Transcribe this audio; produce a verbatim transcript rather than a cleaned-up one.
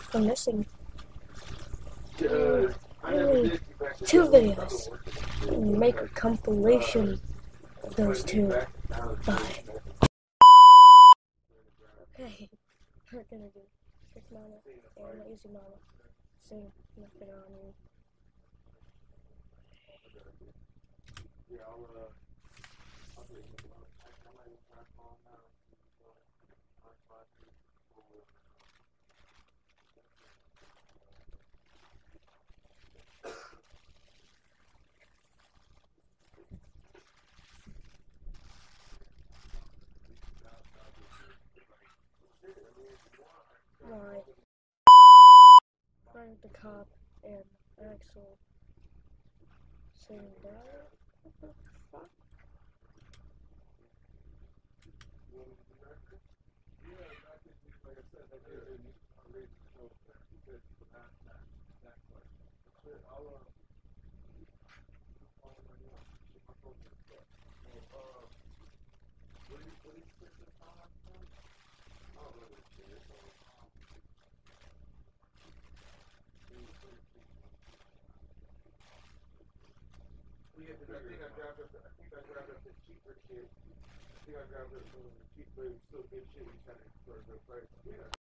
I'm missing uh, really two videos and make a compilation of those two. Bye. Okay, we're gonna do Trick Mama and Lazy Mama. Sing nothing on you. Yeah, I'll, uh, I'll do it. I might even try to call him now. Why? Find the cop and Axel saying that. What the fuck? I think I grabbed up. I think I grabbed up the cheaper shit. I think I grabbed up some of the cheaper, still good shit. We kind of for the price. Yeah.